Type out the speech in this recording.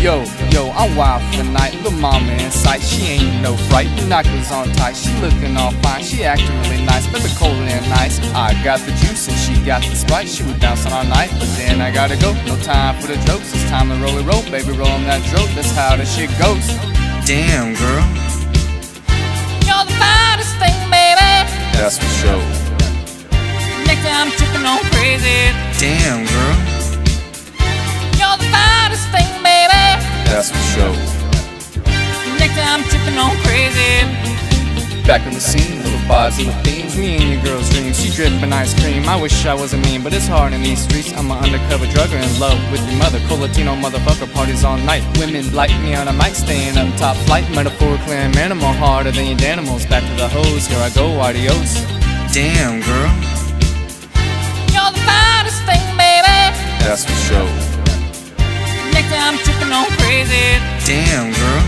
Yo, I'm wild for the night. Little mama in sight, she ain't no fright. Binoculars on tight, she looking all fine. She acting really nice, but the cold and nice. I got the juice and she got the Sprite. She was bouncing all night, but then I gotta go. No time for the jokes, it's time to roll it, roll. Baby, rollin' that dope, that's how the shit goes. Damn, girl, You're the finest thing, baby. That's for sure. Next time I'm tripping on crazy. damn, girl, You're the finest thing, baby. That's for sure. Next time I'm tripping on crazy. Back on the scene, little vibes, little themes. Me and your girl's dreams, she drippin' ice cream. I wish I wasn't mean, but it's hard in these streets. I'm an undercover drugger in love with your mother. Cool Latino motherfucker, parties all night. Women like me on a mic, staying up top flight. Metaphorically and manimal, harder than your Danimals. Back to the hose, here I go, adios. damn, girl, You're the finest thing, baby. That's for sure. Next time I'm tripping on crazy. damn, girl,